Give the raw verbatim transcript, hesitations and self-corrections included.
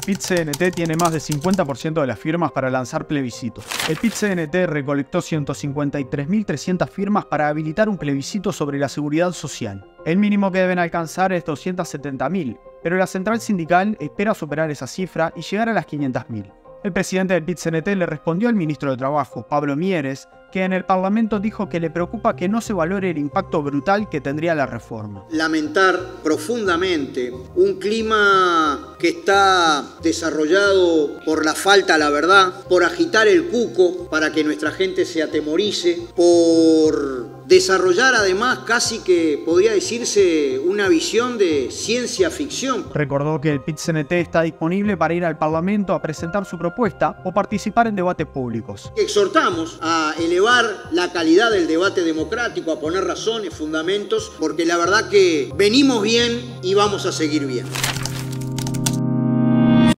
Pit-C N T tiene más del cincuenta por ciento de las firmas para lanzar plebiscitos. El Pit-C N T recolectó ciento cincuenta y tres mil trescientas firmas para habilitar un plebiscito sobre la seguridad social. El mínimo que deben alcanzar es doscientas setenta mil, pero la central sindical espera superar esa cifra y llegar a las quinientas mil. El presidente del Pit-C N T le respondió al ministro de Trabajo, Pablo Mieres, que en el Parlamento dijo que le preocupa que no se valore el impacto brutal que tendría la reforma. Lamentar profundamente un clima que está desarrollado por la falta a la verdad, por agitar el cuco para que nuestra gente se atemorice, por desarrollar además casi que podría decirse una visión de ciencia ficción. Recordó que el Pit-C N T está disponible para ir al Parlamento a presentar su propuesta o participar en debates públicos. Exhortamos a elevar la calidad del debate democrático, a poner razones, fundamentos, porque la verdad que venimos bien y vamos a seguir bien.